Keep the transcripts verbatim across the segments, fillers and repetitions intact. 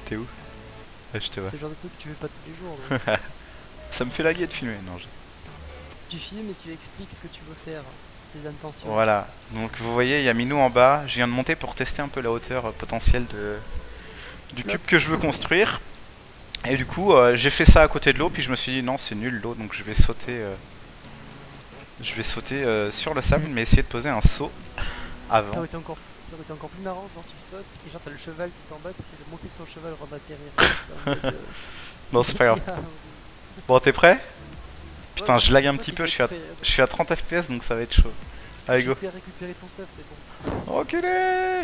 T'es où? Ah, je te vois. C'est le genre de truc que tu fais pas tous les jours. Donc. Ça me fait laguer de filmer, non je... Tu filmes et tu expliques ce que tu veux faire, tes intentions. Voilà, donc vous voyez, il y a Minou en bas. Je viens de monter pour tester un peu la hauteur euh, potentielle de... du Flop. cube que je veux construire. Et du coup, euh, j'ai fait ça à côté de l'eau, puis je me suis dit non, c'est nul l'eau, donc je vais sauter, euh... je vais sauter euh, sur le sable, mais essayer de poser un saut Ça avant. aurait été encore, ça aurait été encore plus marrant, genre tu sautes et genre t'as le cheval qui t'en bas, tu essaies de monter sur le cheval avant d'atterrir. En mode, euh, Non, c'est pas grave. yeah, Bon, t'es prêt? ouais, Putain, je lag un toi, petit t'es peu, je peut-être suis à, prêt, euh, je suis à trente F P S, donc ça va être chaud. Allez, j'ai go. fait récupérer ton stuff, mais bon. Reculez.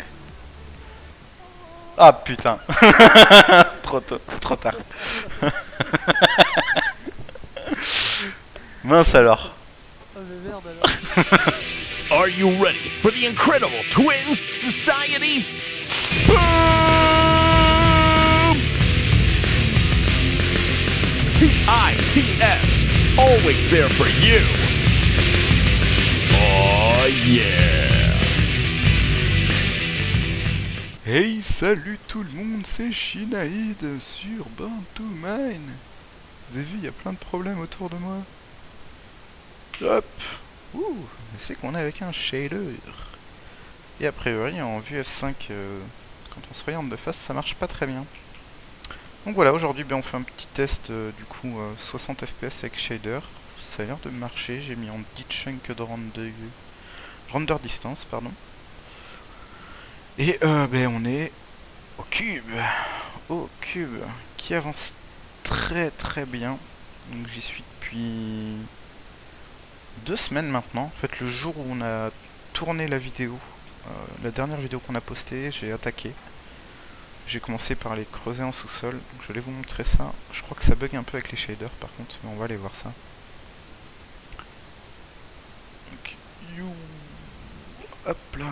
Ah putain. Trop tôt, trop tard. Mince alors. Oh mais merde alors. Are you ready for the Incredible Twins Society? Boom! T I T S, always there for you. Oh yeah! Hey, salut tout le monde, c'est Shinaïd sur Born to Mine. Vous avez vu, il y a plein de problèmes autour de moi. Hop. Ouh, c'est qu'on est avec un shader. Et a priori, en vue F cinq, euh, quand on se regarde de face, ça marche pas très bien. Donc voilà, aujourd'hui, ben, on fait un petit test, euh, du coup, euh, soixante F P S avec shader. Ça a l'air de marcher, j'ai mis en dix chunk de render, render distance, pardon. Et euh, ben, on est au cube. Au cube, qui avance très très bien. Donc j'y suis depuis deux semaines maintenant. En fait, le jour où on a tourné la vidéo, euh, la dernière vidéo qu'on a postée, j'ai attaqué. J'ai commencé par les creuser en sous-sol. Donc je vais vous montrer ça. Je crois que ça bug un peu avec les shaders par contre, mais on va aller voir ça. Donc, you... hop là.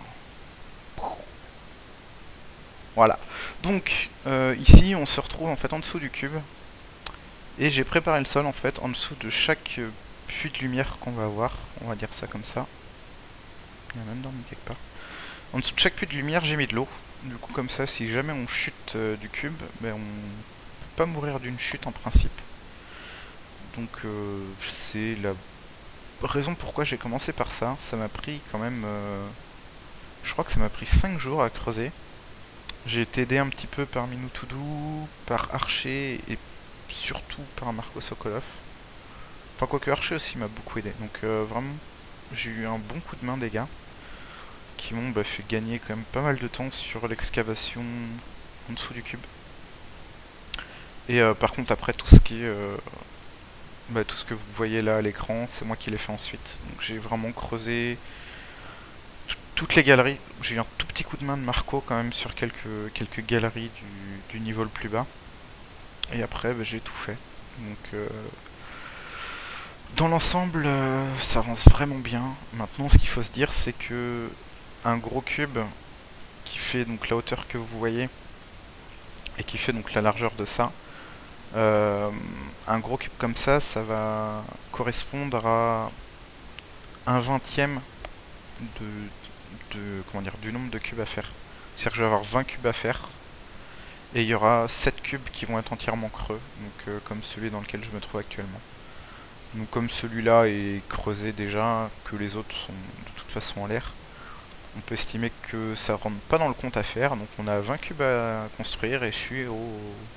Voilà. Donc euh, ici, on se retrouve en fait en dessous du cube. Et j'ai préparé le sol en fait en dessous de chaque euh, puits de lumière qu'on va avoir. On va dire ça comme ça. Il y a même dormi quelque part. En dessous de chaque puits de lumière, j'ai mis de l'eau. Du coup, comme ça, si jamais on chute euh, du cube, ben, on peut pas mourir d'une chute en principe. Donc, euh, c'est la raison pourquoi j'ai commencé par ça. Ça m'a pris quand même... Euh, je crois que ça m'a pris cinq jours à creuser. J'ai été aidé un petit peu par Minou Toudou, par Archer et surtout par Marco Sokolov. Enfin, quoique Archer aussi m'a beaucoup aidé. Donc, euh, vraiment, j'ai eu un bon coup de main des gars qui m'ont bah, fait gagner quand même pas mal de temps sur l'excavation en dessous du cube. Et euh, par contre, après, tout ce qui est. Euh, bah, tout ce que vous voyez là à l'écran, c'est moi qui l'ai fait ensuite. Donc, j'ai vraiment creusé toutes les galeries. J'ai eu un tout petit coup de main de Marco quand même sur quelques, quelques galeries du, du niveau le plus bas. Et après, bah, j'ai tout fait. Donc, euh, dans l'ensemble, euh, ça avance vraiment bien. Maintenant, ce qu'il faut se dire, c'est que un gros cube qui fait donc la hauteur que vous voyez et qui fait donc la largeur de ça, euh, un gros cube comme ça, ça va correspondre à un vingtième de, de comment dire du nombre de cubes à faire. C'est-à-dire que je vais avoir vingt cubes à faire et il y aura sept cubes qui vont être entièrement creux, donc euh, comme celui dans lequel je me trouve actuellement. Donc comme celui-là est creusé déjà, que les autres sont de toute façon en l'air, on peut estimer que ça rentre pas dans le compte à faire. Donc on a vingt cubes à construire et je suis au...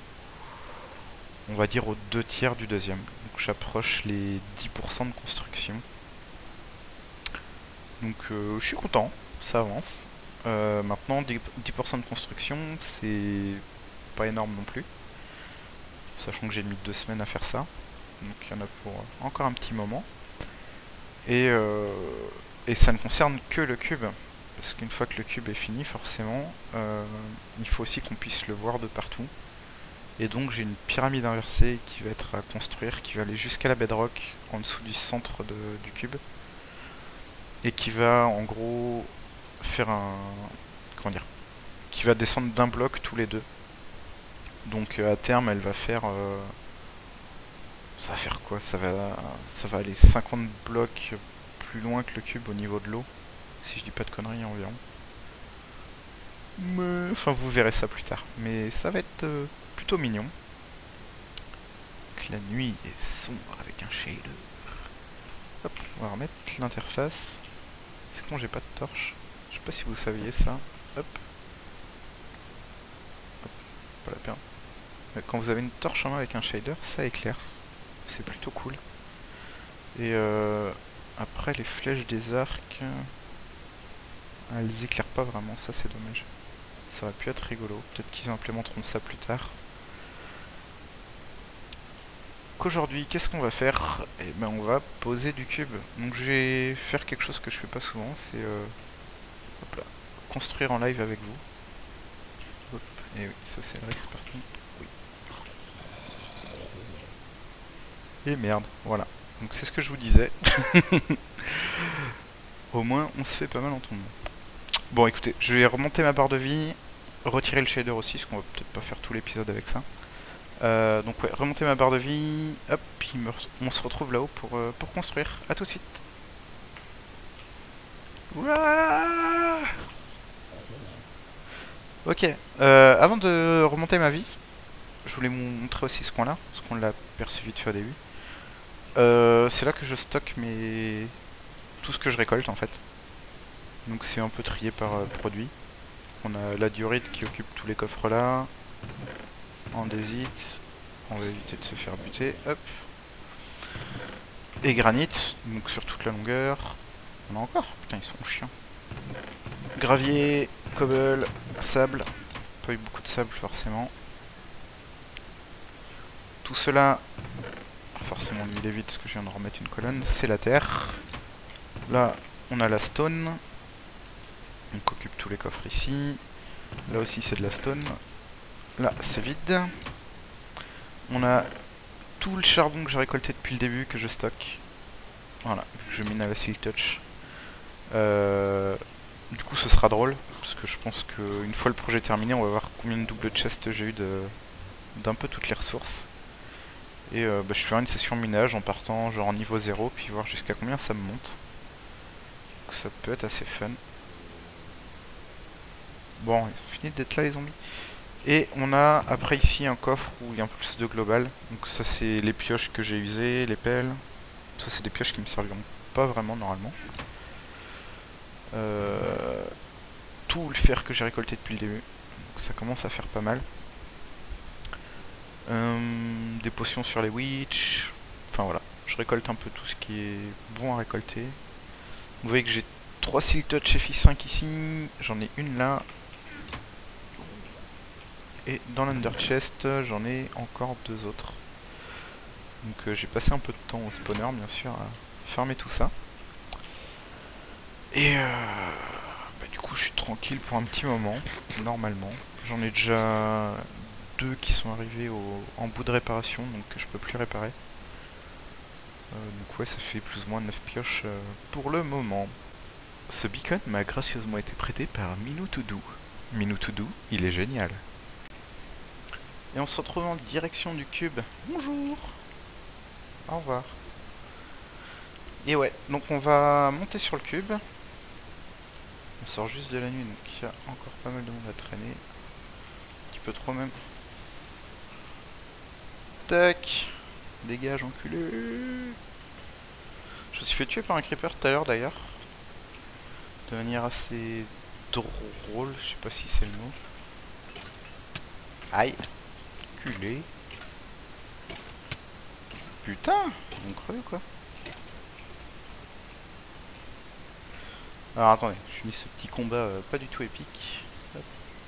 on va dire aux deux tiers du deuxième. Donc j'approche les dix pour cent de construction. Donc euh, je suis content, ça avance. Euh, maintenant dix pour cent de construction, c'est pas énorme non plus. Sachant que j'ai mis deux semaines à faire ça. Donc il y en a pour encore un petit moment. Et, euh, et ça ne concerne que le cube. Parce qu'une fois que le cube est fini, forcément, euh, il faut aussi qu'on puisse le voir de partout. Et donc j'ai une pyramide inversée qui va être à construire, qui va aller jusqu'à la bedrock, en dessous du centre de, du cube. Et qui va en gros faire un... comment dire, qui va descendre d'un bloc tous les deux. Donc euh, à terme elle va faire... Euh, ça va faire quoi, ça va, ça va aller cinquante blocs plus loin que le cube au niveau de l'eau. Si je dis pas de conneries environ. Mais... Enfin, vous verrez ça plus tard. Mais ça va être euh, plutôt mignon. Donc, la nuit est sombre avec un shader. Hop, on va remettre l'interface. C'est con, j'ai pas de torche. Je sais pas si vous saviez ça. Hop. Hop, pas la peine. Mais quand vous avez une torche en main avec un shader, ça éclaire. C'est plutôt cool. Et euh, après, les flèches des arcs... Elles éclairent pas vraiment, ça c'est dommage. Ça aurait pu être rigolo. Peut-être qu'ils implémenteront ça plus tard. Qu'aujourd'hui, qu'est-ce qu'on va faire? Eh ben, on va poser du cube. Donc je vais faire quelque chose que je fais pas souvent, c'est euh, hop là, construire en live avec vous. Hop, et oui, ça c'est vrai, c'est parti. Oui. Et merde, voilà. Donc c'est ce que je vous disais. Au moins, on se fait pas mal entendre. Bon, écoutez, je vais remonter ma barre de vie, retirer le shader aussi, parce qu'on va peut-être pas faire tout l'épisode avec ça. Euh, donc ouais, remonter ma barre de vie, hop, puis me on se retrouve là-haut pour, euh, pour construire. A tout de suite. Ouah, ok, euh, avant de remonter ma vie, je voulais vous montrer aussi ce coin-là, parce qu'on l'a perçu vite fait au début. Euh, c'est là que je stocke mes... tout ce que je récolte en fait. Donc c'est un peu trié par euh, produit. On a la diorite qui occupe tous les coffres là. Andésite, on va éviter de se faire buter, hop. Et granit, donc sur toute la longueur. On a encore, putain ils sont chiants. Gravier, cobble, sable. Pas eu beaucoup de sable forcément. Tout cela, forcément il est vide parce que je viens de remettre une colonne, c'est la terre. Là on a la stone. Donc occupe tous les coffres ici. Là aussi c'est de la stone. Là c'est vide. On a tout le charbon que j'ai récolté depuis le début que je stocke. Voilà, je mine à la Silk Touch. Euh, du coup ce sera drôle, parce que je pense qu'une fois le projet terminé, on va voir combien de double chest j'ai eu de d'un peu toutes les ressources. Et euh, bah, je ferai une session minage en partant genre en niveau zéro, puis voir jusqu'à combien ça me monte. Donc ça peut être assez fun. Bon, ils ont fini d'être là les zombies. Et on a après ici un coffre où il y a un peu plus de global. Donc ça c'est les pioches que j'ai usées, les pelles. Ça c'est des pioches qui me serviront pas vraiment normalement. Euh, tout le fer que j'ai récolté depuis le début. Donc ça commence à faire pas mal. Euh, des potions sur les witch. Enfin voilà, je récolte un peu tout ce qui est bon à récolter. Vous voyez que j'ai trois Silk Touch F I cinq ici. J'en ai une là. Et dans l'Under Chest, j'en ai encore deux autres. Donc euh, j'ai passé un peu de temps au spawner, bien sûr, à farmer tout ça. Et euh, bah, du coup, je suis tranquille pour un petit moment, normalement. J'en ai déjà deux qui sont arrivés au, en bout de réparation, donc que je peux plus réparer. Euh, donc ouais, ça fait plus ou moins neuf pioches euh, pour le moment. Ce beacon m'a gracieusement été prêté par Minoutoudu. Minoutoudu, il est génial. Et on se retrouve en direction du cube. Bonjour. Au revoir. Et ouais, donc on va monter sur le cube. On sort juste de la nuit, donc il y a encore pas mal de monde à traîner. Un petit peu trop même. Tac. Dégage, enculé. Je me suis fait tuer par un creeper tout à l'heure d'ailleurs. De manière assez drôle, je sais pas si c'est le mot. Aïe. Enculé. Putain, ils ont crevé quoi. Alors attendez, je finis ce petit combat euh, pas du tout épique. Hop.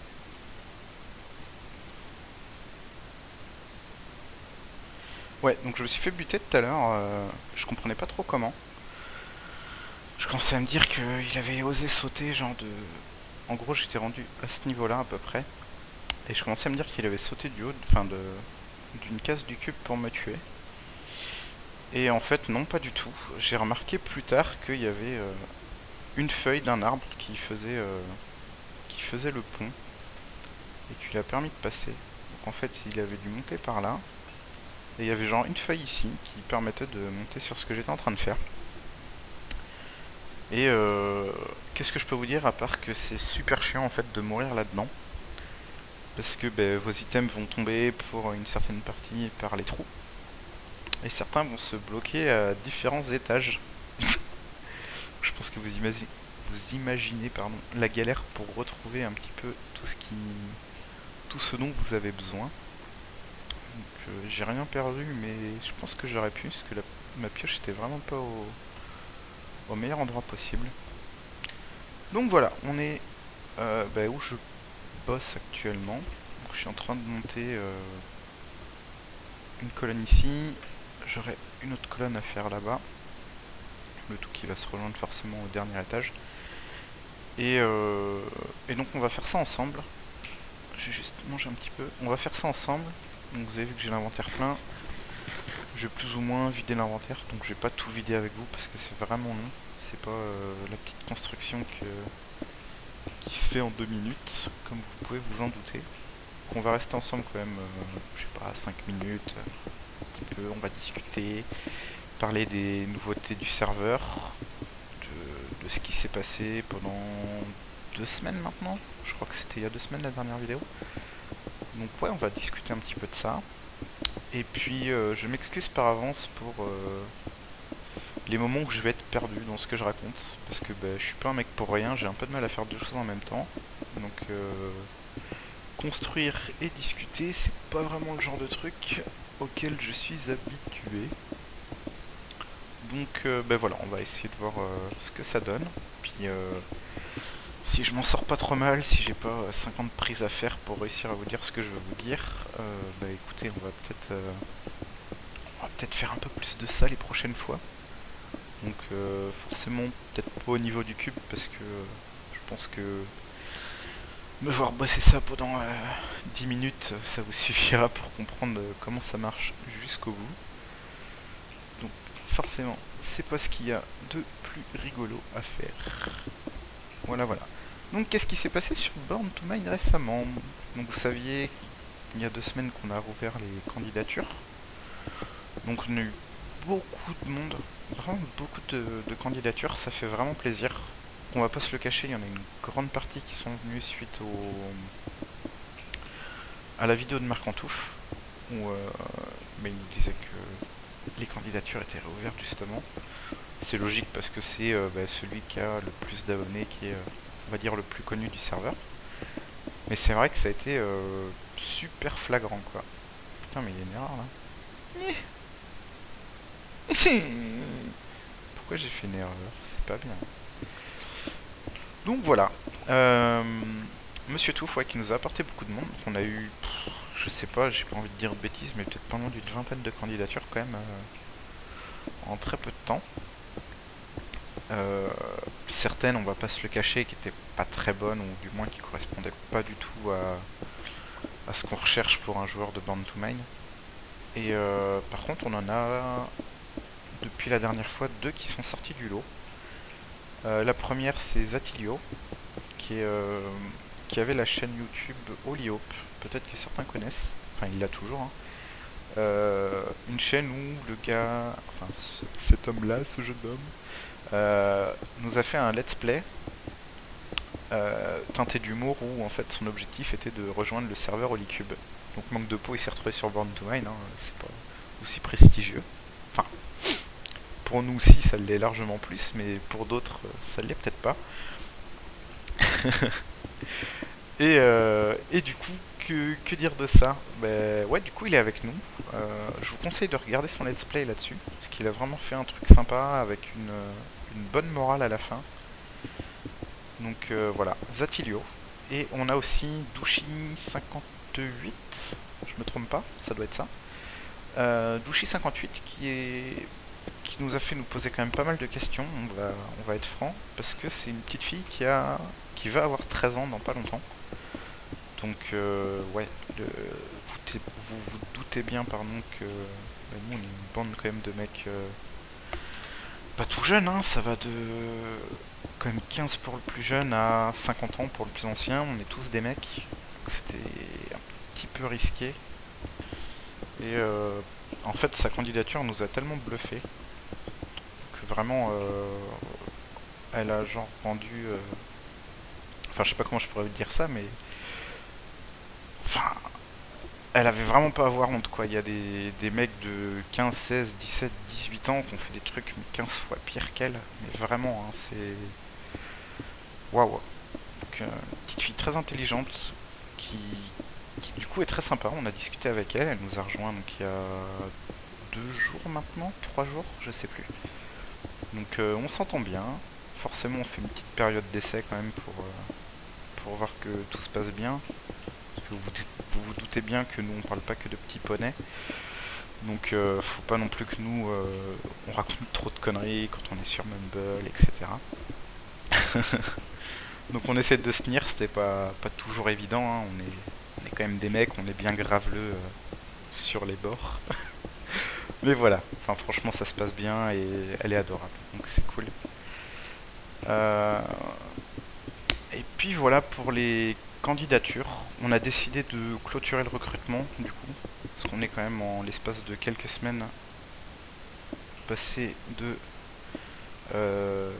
Ouais, donc je me suis fait buter tout à l'heure, euh, je comprenais pas trop comment. Je commençais à me dire qu'il avait osé sauter genre de... En gros j'étais rendu à ce niveau là à peu près. Et je commençais à me dire qu'il avait sauté du haut, enfin de d'une case du cube pour me tuer. Et en fait non, pas du tout. J'ai remarqué plus tard qu'il y avait euh, une feuille d'un arbre qui faisait euh, qui faisait le pont et qui lui a permis de passer. Donc en fait il avait dû monter par là. Et il y avait genre une feuille ici qui permettait de monter sur ce que j'étais en train de faire. Et euh, qu'est-ce que je peux vous dire à part que c'est super chiant en fait de mourir là-dedans. Parce que ben, vos items vont tomber pour une certaine partie par les trous. Et certains vont se bloquer à différents étages. Je pense que vous imaginez, vous imaginez pardon, la galère pour retrouver un petit peu tout ce qui, tout ce dont vous avez besoin. Donc euh, j'ai rien perdu, mais je pense que j'aurais pu, parce que la, ma pioche était vraiment pas au, au meilleur endroit possible. Donc voilà, on est euh, bah, où je bosse actuellement. Donc, je suis en train de monter euh, une colonne ici. J'aurai une autre colonne à faire là-bas. Le tout qui va se rejoindre forcément au dernier étage. Et, euh, et donc on va faire ça ensemble. J'ai juste mangé un petit peu. On va faire ça ensemble. Donc vous avez vu que j'ai l'inventaire plein. Je vais plus ou moins vider l'inventaire. Donc je vais pas tout vider avec vous parce que c'est vraiment long. C'est pas euh, la petite construction que, qui se fait en deux minutes, comme vous pouvez vous en douter. Donc on va rester ensemble quand même, euh, je sais pas, cinq minutes, un petit peu. On va discuter, parler des nouveautés du serveur, de, de ce qui s'est passé pendant deux semaines maintenant. Je crois que c'était il y a deux semaines la dernière vidéo. Donc ouais, on va discuter un petit peu de ça. Et puis euh, je m'excuse par avance pour euh, les moments où je vais être perdu dans ce que je raconte. Parce que bah, je suis pas un mec pour rien, j'ai un peu de mal à faire deux choses en même temps. Donc euh, construire et discuter, c'est pas vraiment le genre de truc auquel je suis habitué. Donc euh, ben voilà, on va essayer de voir euh, ce que ça donne. Puis euh, si je m'en sors pas trop mal, si j'ai pas cinquante prises à faire pour réussir à vous dire ce que je veux vous dire, euh, bah écoutez, on va peut-être euh, on va peut-être faire un peu plus de ça les prochaines fois. Donc euh, forcément peut-être pas au niveau du cube parce que euh, je pense que me voir bosser ça pendant euh, dix minutes, ça vous suffira pour comprendre euh, comment ça marche jusqu'au bout. Donc forcément, c'est pas ce qu'il y a de plus rigolo à faire. Voilà, voilà. Donc qu'est-ce qui s'est passé sur Born to Mine récemment? Donc vous saviez, il y a deux semaines qu'on a rouvert les candidatures. Donc on a eu beaucoup de monde, vraiment beaucoup de, de candidatures, ça fait vraiment plaisir. On va pas se le cacher, il y en a une grande partie qui sont venues suite au à la vidéo de Marc Antouf, où euh, mais il nous disait que les candidatures étaient réouvertes justement. C'est logique parce que c'est euh, bah, celui qui a le plus d'abonnés, qui est, euh, on va dire, le plus connu du serveur. Mais c'est vrai que ça a été euh, super flagrant, quoi. Putain, mais il y a une erreur là. Pourquoi j'ai fait une erreur? C'est pas bien. Donc voilà. Euh, Monsieur Touf, ouais, qui nous a apporté beaucoup de monde. On a eu, pff, je sais pas, j'ai pas envie de dire de bêtises, mais peut-être pas loin d'une vingtaine de candidatures quand même euh, en très peu de temps. Euh, certaines, on va pas se le cacher, qui étaient pas très bonnes, ou du moins qui correspondaient pas du tout à, à ce qu'on recherche pour un joueur de Born to Mine. Et euh, par contre, on en a, depuis la dernière fois, deux qui sont sortis du lot. Euh, la première, c'est Zatilio, qui, est, euh, qui avait la chaîne YouTube Holyhope, peut-être que certains connaissent, enfin il l'a toujours. Hein. Euh, une chaîne où le gars, enfin cet homme-là, ce jeune homme, Euh, nous a fait un let's play euh, teinté d'humour où en fait son objectif était de rejoindre le serveur Holycube. Donc manque de peau, il s'est retrouvé sur Born to Mine, hein, c'est pas aussi prestigieux. Enfin, pour nous aussi ça l'est largement plus, mais pour d'autres ça l'est peut-être pas. et, euh, et du coup, que, que dire de ça? Ben ouais, du coup il est avec nous. Euh, je vous conseille de regarder son let's play là-dessus, parce qu'il a vraiment fait un truc sympa avec une... une bonne morale à la fin. Donc euh, voilà, Zatilio. Et on a aussi Douchi cinquante-huit, je me trompe pas, ça doit être ça. Euh, Douchi cinquante-huit qui est qui nous a fait nous poser quand même pas mal de questions, on va, on va être franc, parce que c'est une petite fille qui a qui va avoir treize ans dans pas longtemps. Donc euh, ouais, le, vous, vous vous doutez bien pardon que bah, nous on est une bande quand même de mecs euh, pas tout jeune, hein, ça va de quand même quinze pour le plus jeune à cinquante ans pour le plus ancien, on est tous des mecs, c'était un petit peu risqué. Et euh, en fait sa candidature nous a tellement bluffé que vraiment euh, elle a genre rendu... euh, Enfin, je sais pas comment je pourrais vous dire ça, mais... Enfin... Elle avait vraiment pas à avoir honte, quoi. Il y a des, des mecs de quinze, seize, dix-sept, dix-huit ans qui ont fait des trucs quinze fois pire qu'elle. Mais vraiment, hein, c'est... Waouh. Donc, euh, petite fille très intelligente qui, qui, du coup, est très sympa. On a discuté avec elle. Elle nous a rejoint donc, il y a deux jours maintenant, trois jours, je sais plus. Donc, euh, on s'entend bien. Forcément, on fait une petite période d'essai quand même pour, euh, pour voir que tout se passe bien. Parce que vous, vous vous doutez bien que nous, on parle pas que de petits poneys. Donc, euh, faut pas non plus que nous, euh, on raconte trop de conneries quand on est sur Mumble, et cetera. Donc on essaie de se tenir, c'était pas, pas toujours évident, hein. On, est, on est quand même des mecs, on est bien graveleux euh, sur les bords. Mais voilà, enfin franchement ça se passe bien et elle est adorable, donc c'est cool. Euh, et puis voilà pour les candidatures, on a décidé de clôturer le recrutement du coup, parce qu'on est quand même en l'espace de quelques semaines passé de... Euh,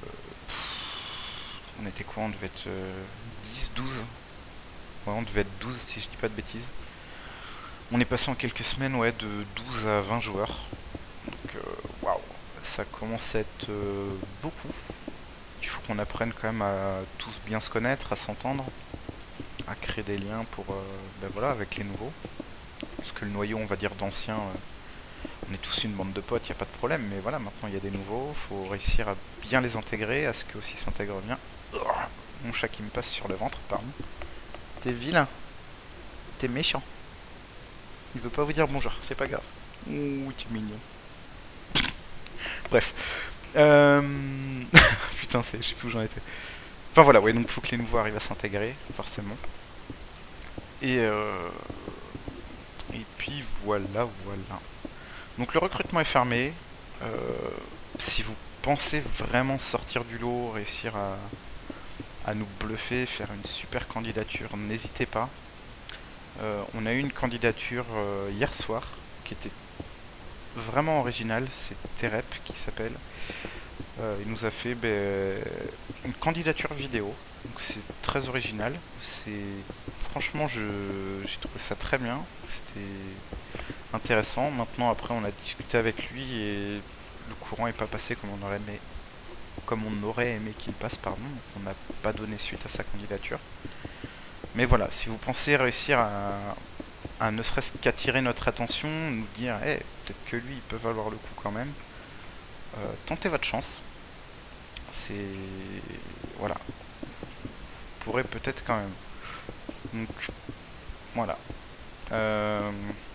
on était quoi? On devait être euh, dix, douze. Ouais, on devait être douze si je dis pas de bêtises. On est passé en quelques semaines, ouais, de douze à vingt joueurs. Donc, waouh, wow, ça commence à être euh, beaucoup. Il faut qu'on apprenne quand même à tous bien se connaître, à s'entendre, à créer des liens pour, euh, ben voilà, avec les nouveaux. Parce que le noyau, on va dire, d'anciens, euh, on est tous une bande de potes, il n'y a pas de problème. Mais voilà, maintenant il y a des nouveaux, il faut réussir à bien les intégrer, à ce qu'eux aussi s'intègrent bien. Mon chat qui me passe sur le ventre, pardon. T'es vilain. T'es méchant. Il veut pas vous dire bonjour, c'est pas grave. Ouh, t'es mignon. Bref. Euh... Putain, je sais plus où j'en étais. Enfin voilà, ouais, donc faut que les nouveaux arrivent à s'intégrer, forcément. Et euh... Et puis voilà, voilà. Donc le recrutement est fermé. Euh... Si vous pensez vraiment sortir du lot, réussir à... à nous bluffer, faire une super candidature, n'hésitez pas. Euh, on a eu une candidature euh, hier soir qui était vraiment originale, c'est Terep qui s'appelle. Euh, il nous a fait ben, une candidature vidéo, donc c'est très original. C'est franchement, je j'ai trouvé ça très bien, c'était intéressant. Maintenant, après, on a discuté avec lui et le courant est pas passé comme on aurait aimé, comme on aurait aimé qu'il passe, pardon. Donc on n'a pas donné suite à sa candidature. Mais voilà, si vous pensez réussir à, à ne serait-ce qu'attirer notre attention, nous dire hey, peut-être que lui il peut valoir le coup quand même, euh, tentez votre chance. C'est... Voilà. Vous pourrez peut-être quand même. Donc, voilà. Euh...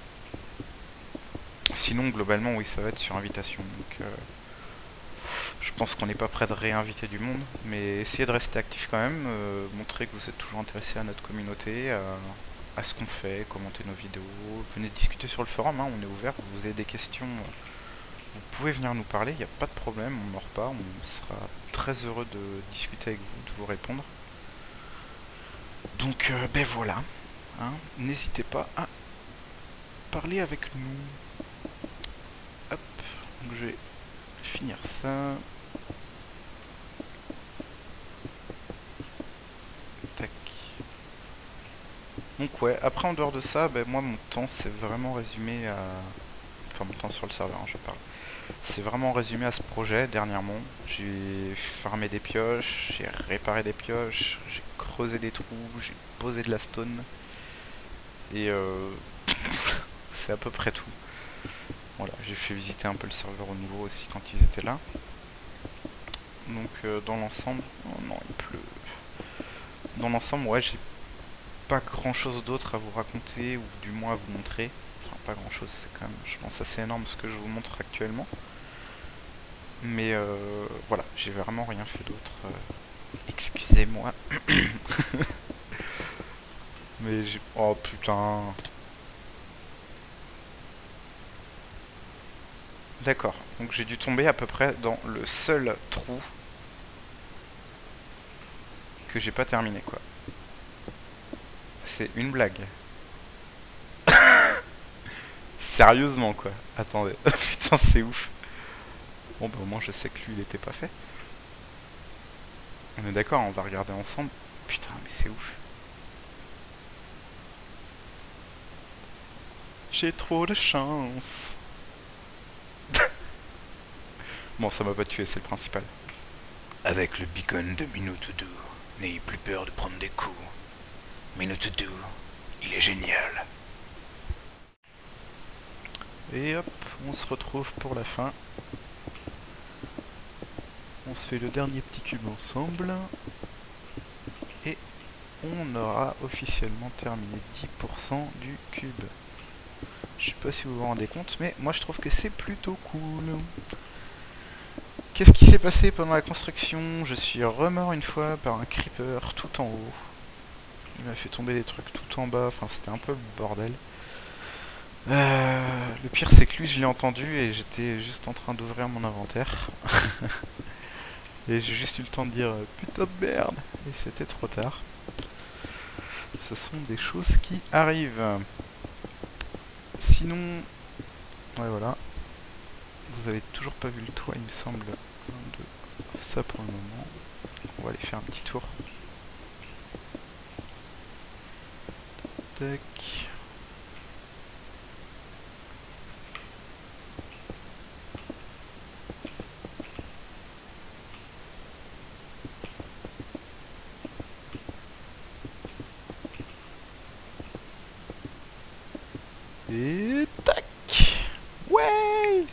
Sinon, globalement, oui, ça va être sur invitation. Donc, euh... je pense qu'on n'est pas prêt de réinviter du monde, mais essayez de rester actif quand même, euh, montrer que vous êtes toujours intéressé à notre communauté, à, à ce qu'on fait, commenter nos vidéos, venez discuter sur le forum, hein, on est ouvert, vous avez des questions, vous pouvez venir nous parler, il n'y a pas de problème, on mord pas, on sera très heureux de discuter avec vous, de vous répondre. Donc euh, ben voilà, hein, n'hésitez pas à parler avec nous. Hop, donc je vais finir ça. Tac. Donc ouais, après en dehors de ça, ben, moi mon temps c'est vraiment résumé à... Enfin mon temps sur le serveur, hein, je parle. C'est vraiment résumé à ce projet dernièrement. J'ai farmé des pioches, j'ai réparé des pioches, j'ai creusé des trous, j'ai posé de la stone. Et euh... c'est à peu près tout. Voilà, j'ai fait visiter un peu le serveur au nouveau aussi quand ils étaient là. Donc euh, dans l'ensemble... Oh non, il pleut. Dans l'ensemble, ouais, j'ai pas grand chose d'autre à vous raconter ou du moins à vous montrer. Enfin, pas grand chose, c'est quand même, je pense, assez énorme ce que je vous montre actuellement. Mais euh, voilà, j'ai vraiment rien fait d'autre. Euh, Excusez-moi. Mais j'ai... Oh putain. D'accord, donc j'ai dû tomber à peu près dans le seul trou que j'ai pas terminé, quoi. C'est une blague. Sérieusement, quoi. Attendez. Putain, c'est ouf. Bon, bah au moins je sais que lui, il était pas fait. On est d'accord, on va regarder ensemble. Putain, mais c'est ouf. J'ai trop de chance. Bon, ça m'a pas tué, c'est le principal. Avec le beacon de Minutudu, n'ayez plus peur de prendre des coups. Minutudu, il est génial. Et hop, on se retrouve pour la fin. On se fait le dernier petit cube ensemble. Et on aura officiellement terminé dix pour cent du cube. Je sais pas si vous vous rendez compte, mais moi je trouve que c'est plutôt cool. Qu'est-ce qui s'est passé pendant la construction? Je suis remort une fois par un creeper tout en haut. Il m'a fait tomber des trucs tout en bas, enfin c'était un peu le bordel. Euh, le pire c'est que lui je l'ai entendu et j'étais juste en train d'ouvrir mon inventaire. Et j'ai juste eu le temps de dire putain de merde, et c'était trop tard. Ce sont des choses qui arrivent. Sinon, ouais voilà. Vous avez toujours pas vu le toit il me semble. Un, deux, ça pour le moment. On va aller faire un petit tour. Tac. Et tac. Ouais.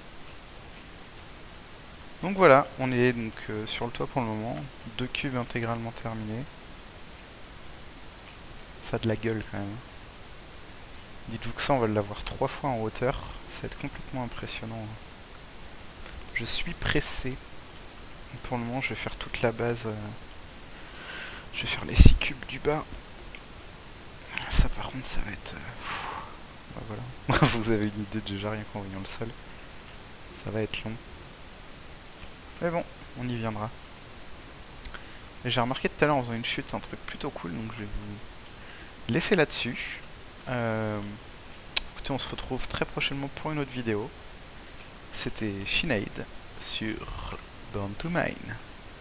Donc voilà, on est donc euh, sur le toit pour le moment. Deux cubes intégralement terminés. Ça a de la gueule quand même. Dites-vous que ça, on va l'avoir trois fois en hauteur. Ça va être complètement impressionnant. Je suis pressé. Pour le moment, je vais faire toute la base. Euh... Je vais faire les six cubes du bas. Ça, par contre, ça va être... Euh... Ouais, voilà. Vous avez une idée déjà, rien qu'en voyant le sol. Ça va être long. Mais bon, on y viendra. Et j'ai remarqué tout à l'heure en faisant une chute un truc plutôt cool, donc je vais vous laisser là-dessus. Euh... Écoutez, on se retrouve très prochainement pour une autre vidéo. C'était Sinead sur Born to Mine.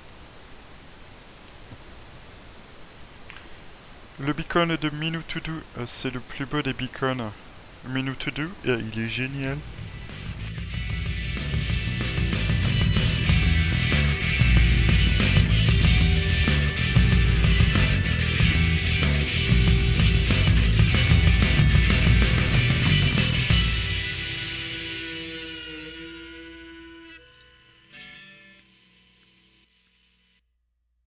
Le beacon de Minutudu, c'est le plus beau des beacons. Minutudu, il est génial.